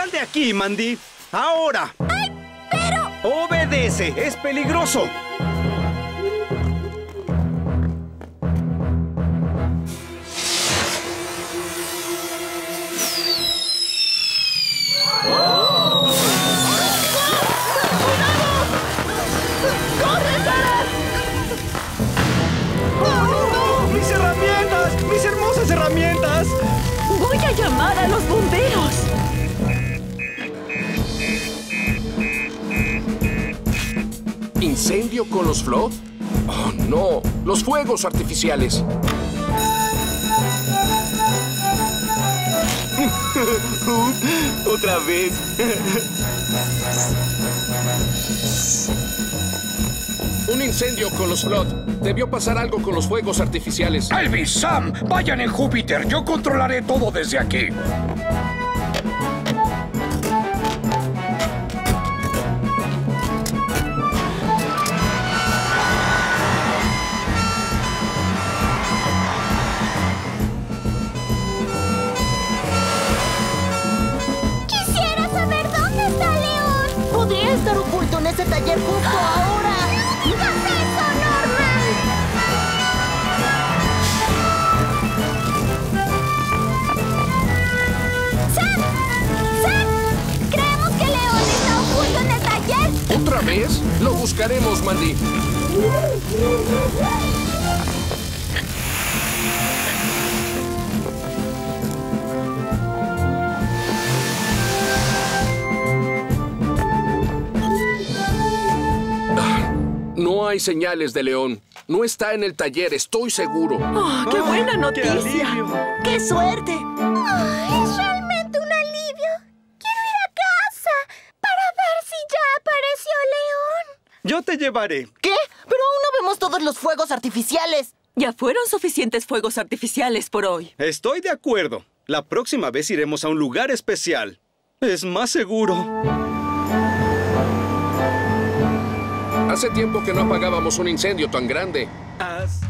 ¡Sal de aquí, Mandy! ¡Ahora! ¡Ay, pero! ¡Obedece! ¡Es peligroso! ¡Mis herramientas! ¡Mis hermosas herramientas! ¡Voy a llamar a los bomberos! ¿Incendio con los Flood? ¡Oh, no! ¡Los fuegos artificiales! ¡Otra vez! Un incendio con los Flood. Debió pasar algo con los fuegos artificiales. Elvis, Sam, vayan en Júpiter. Yo controlaré todo desde aquí. Quisiera saber dónde está León. Podría estar oculto en ese taller justo ahora. ¡No digas eso, Norman! ¡Sam! ¡Sam! Creemos que León está oculto en el taller. ¿Otra vez? Lo buscaremos, Mandy. No hay señales de León. No está en el taller, estoy seguro. ¡Oh, qué buena ¡Qué noticia! alivio! ¡Qué suerte! Ay, es realmente un alivio. Quiero ir a casa para ver si ya apareció León. Yo te llevaré. ¿Qué? Pero aún no vemos todos los fuegos artificiales. Ya fueron suficientes fuegos artificiales por hoy. Estoy de acuerdo. La próxima vez iremos a un lugar especial. Es más seguro. Hace tiempo que no apagábamos un incendio tan grande. Haz